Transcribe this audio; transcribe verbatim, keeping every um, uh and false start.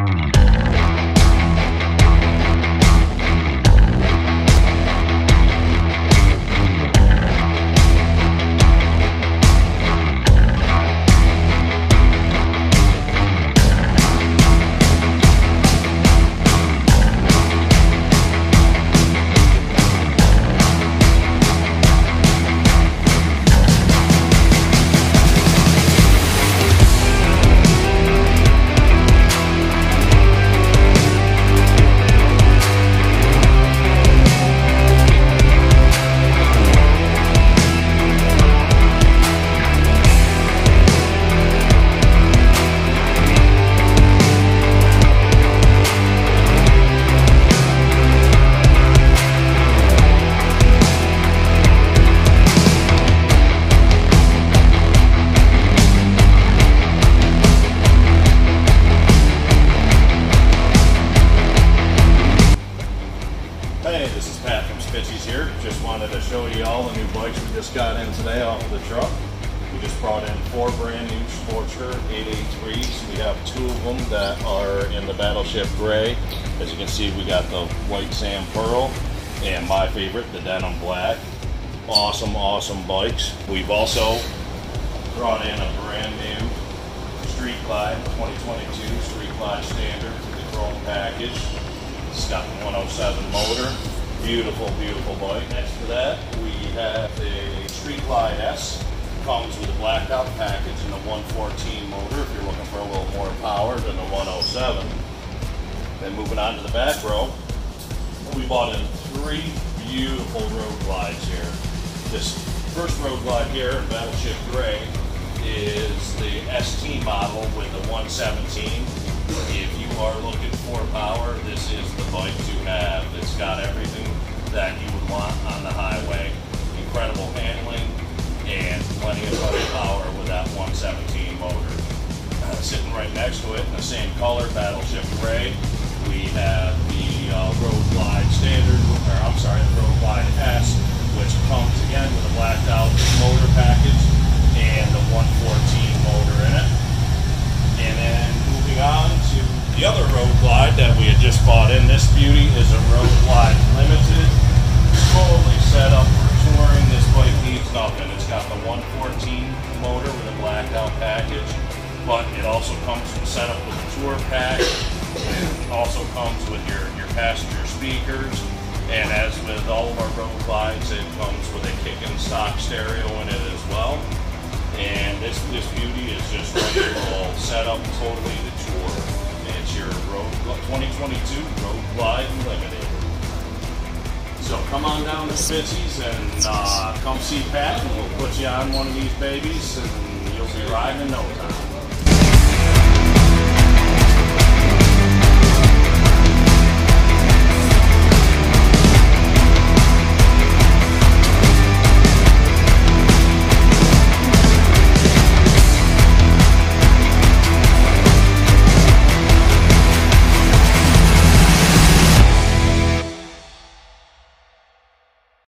Hey, this is Pat from Spitzies here. Just wanted to show you all the new bikes we just got in today off of the truck. We just brought in four brand new Sportster eight eighty-threes. We have two of them that are in the Battleship Gray. As you can see, we got the white sand pearl and my favorite, the denim black. Awesome, awesome bikes. We've also brought in a brand new Street Glide twenty twenty-two Street Glide Standard with the chrome package. It's got the one oh seven motor. Beautiful, beautiful bike. Next to that, we have a Street Glide S. Comes with a blacked out package and a one fourteen motor if you're looking for a little more power than the one oh seven. Then moving on to the back row, we bought in three beautiful road glides here. This first road glide here in Battleship Gray is the S T model with the one seventeen. If you are looking for power, this is the bike to have. It's got everything that you would want on the highway. Incredible handling and plenty of power with that one seventeen motor. Uh, sitting right next to it in the same color, Battleship Gray, we have the uh, Road Glide Standard, or I'm sorry, the Road Glide S, which comes again with a blacked out motor package and the one fourteen motor in it. And then moving on to the other Road Glide that we had just bought in. This beauty is a Road Glide Limited. Totally set up for touring. This bike needs nothing. It's got the one fourteen motor with a blacked out package, but it also comes set up with a tour pack. It also comes with your, your passenger speakers. And as with all of our Road Glides, it comes with a kick-in stock stereo in it as well. And this this beauty is just ready to roll, set up totally to tour. It's your Road twenty twenty-two Road Glide Limited. So come on down to Spitzies and uh, come see Pat, and we'll put you on one of these babies, and you'll be riding in no time.